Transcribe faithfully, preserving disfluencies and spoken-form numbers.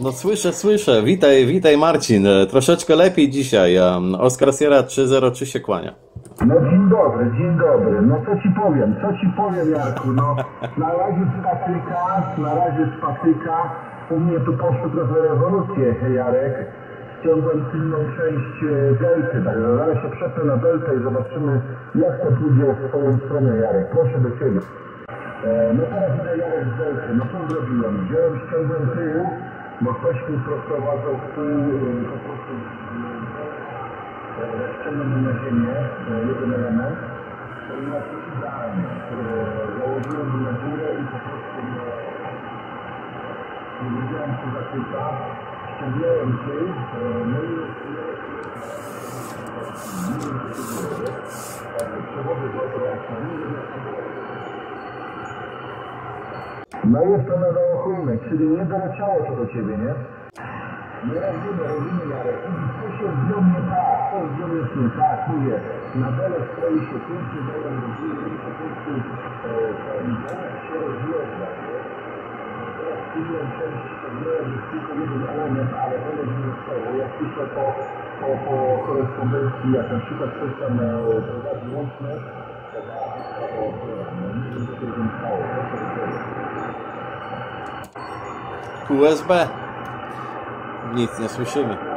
No słyszę, słyszę. Witaj, witaj Marcin. Troszeczkę lepiej dzisiaj. Oskar Sierra trzy zero trzy się kłania. No dzień dobry, dzień dobry. No co ci powiem, co ci powiem Jarku, no na razie z patyka, na razie z patyka. U mnie tu poszły trochę rewolucje, Jarek. Ściągłem tylną część delty, także zaraz się przepnę na deltę i zobaczymy jak to pójdzie w swoją stronę, Jarek. Proszę do ciebie. E, no teraz idę Jarek z delty, no co zrobiłem? Wziąłem, ściągłem tył, bo ktoś mi prostowadził w tył, po prostu ściągnąłem na ziemię, jeden element, który ma się idealnie, który założyłem na górę i po prostu nie wiedziałem co zatyka, ściągnąłem tył, no i przewody dobre, no jest to na załochujne, czyli nie doleciało to do ciebie, nie? No robimy, robimy Jarek. Co się z nią nie tak, co z nią jest nie tak, mówię. Na dole stoi się pięknie, dole rozwija i po prostu ten dole się rozjeżdża. Teraz inną część ściągnąłem, jest tylko jeden element, ale dole nie stało. Jak piszę po, po, po korespondencji, jak na przykład ktoś tam prowadzi łączność, to no nie wiem, co się stało. U S B. Nic nie słyszymy.